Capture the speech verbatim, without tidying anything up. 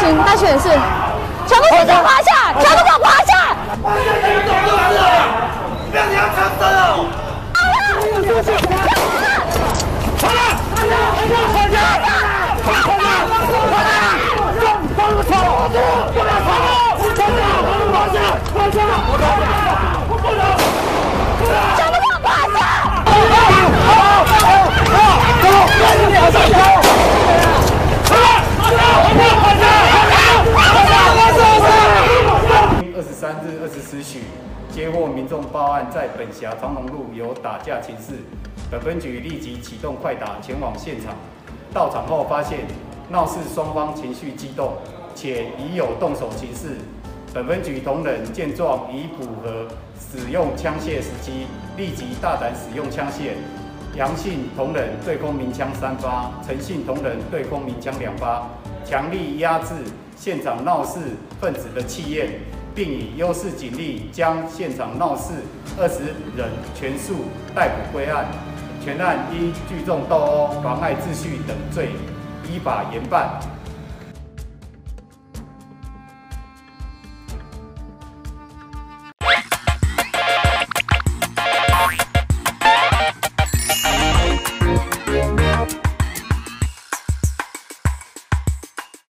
情，那选是，全部给我趴下，全部给我趴下！ 趴下，你们懂不懂的？不要你要长身哦！ 好了， 好了，趴下，趴下，趴下，趴下，趴下，放放个草，不能跑，趴下，趴下，趴下，不能， 全部给我趴下！ 好好好好，走，赶紧往上走。 二十三日二十时许，接获民众报案，在本辖长隆路有打架情事，本分局立即启动快打前往现场。到场后发现闹事双方情绪激动，且已有动手情事。本分局同仁见状已符合使用枪械时机，立即大胆使用枪械。杨姓同仁对空鸣枪三发，陈姓同仁对空鸣枪两发，强力压制现场闹事分子的气焰，并以优势警力将现场闹事二十人全数逮捕归案。全案依聚众斗殴、妨碍秩序等罪依法严办。